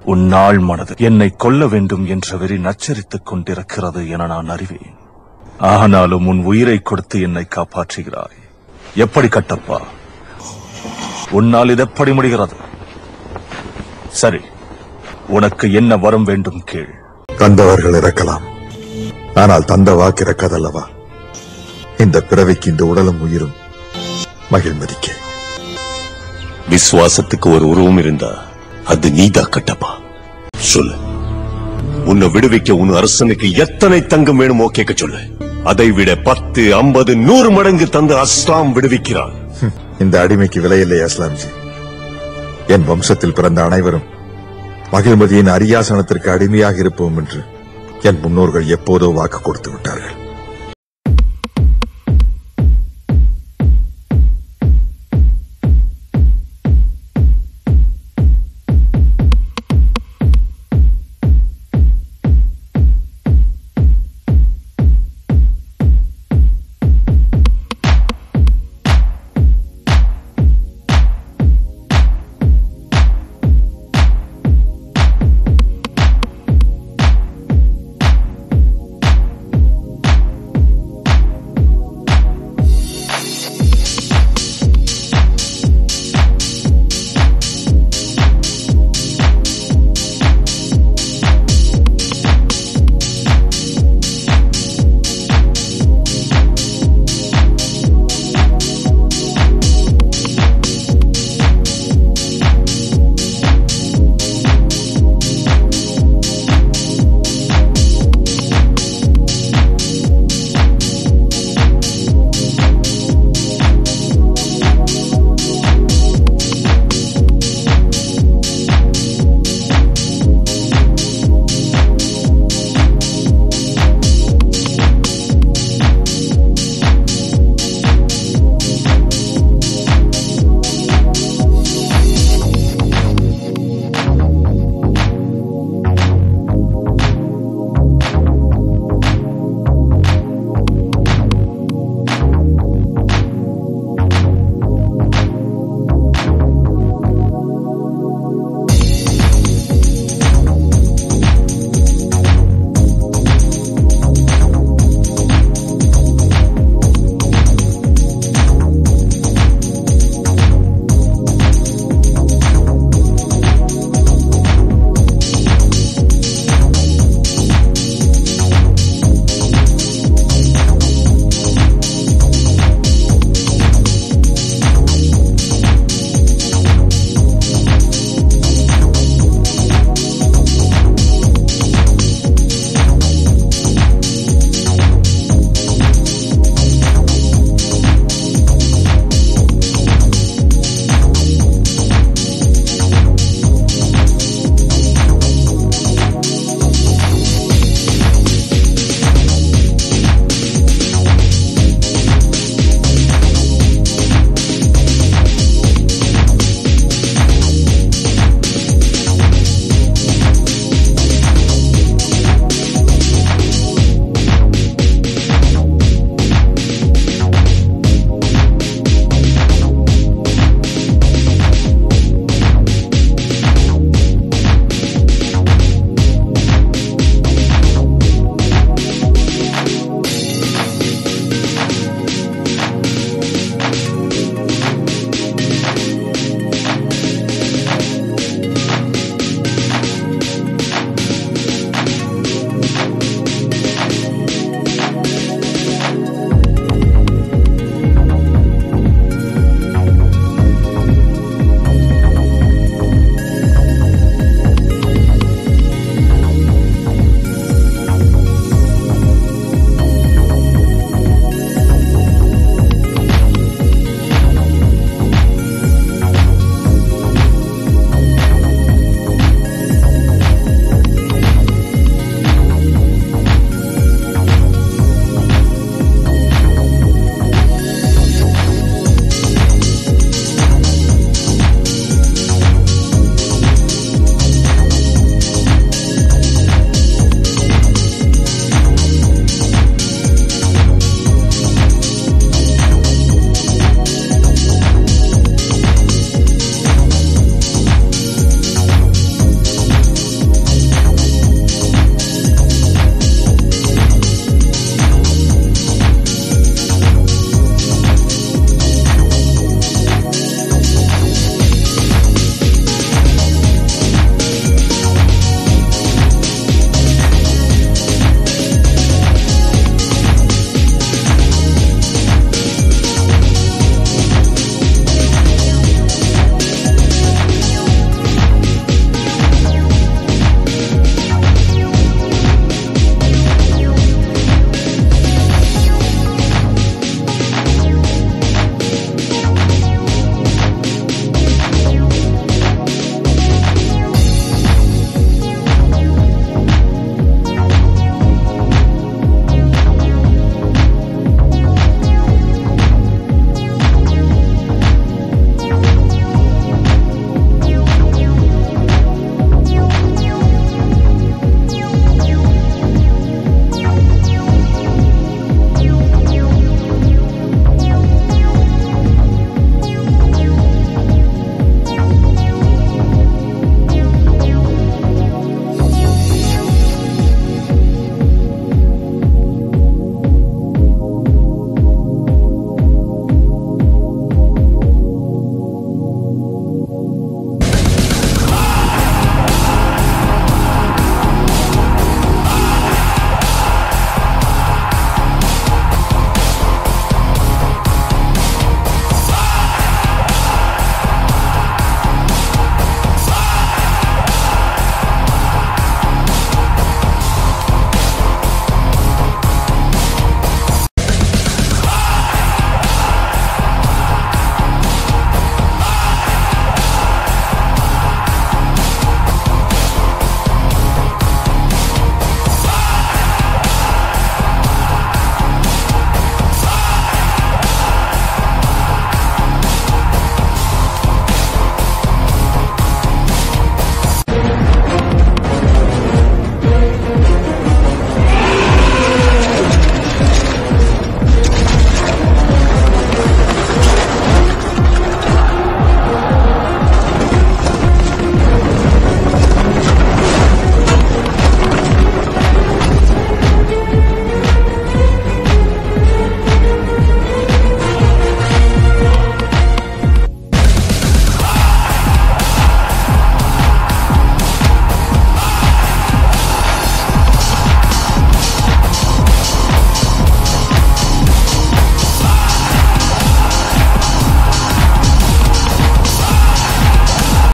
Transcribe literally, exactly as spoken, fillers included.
உன்னால் மனது என்னை கொல்ல வேண்டும் என்ற வெறி நச்சரித்துக் கொண்டிருக்கிறது என நான் அறிவேன். ஆனாலும் உன் உயிரை கொடுத்து என்னை காப்பாற்றுகிறாய். எப்படி கட்டப்பா? உன்னால் இது எப்படி முடிகிறது? சரி, உனக்கு என்ன வரம் வேண்டும் கேள். தந்தவர்கள் இறக்கலாம், ஆனால் தந்த வாக்கு இறக்காதல்லவா? இந்த பிறவிக்கு இந்த உடலும் உயிரும் மகிழ்மதிக்க. விசுவாசத்துக்கு ஒரு உருவம் இருந்தா அது நீதா கட்டப்பா. சொல்லு, உன்னை விடுவிக்க உன் அரசனுக்கு எத்தனை தங்கம் வேணுமோ கேட்க சொல்லு. அதை விட பத்து ஐம்பது நூறு மடங்கு தந்து அஸ்லாம் விடுவிக்கிறான். இந்த அடிமைக்கு விலையில்லை அஸ்லாம்ஜி. என் வம்சத்தில் பிறந்த அனைவரும் மகிழ்மதியின் அரியாசனத்திற்கு அடிமையாக இருப்போம் என்று என் முன்னோர்கள் எப்போதோ வாக்கு கொடுத்து விட்டார்கள்.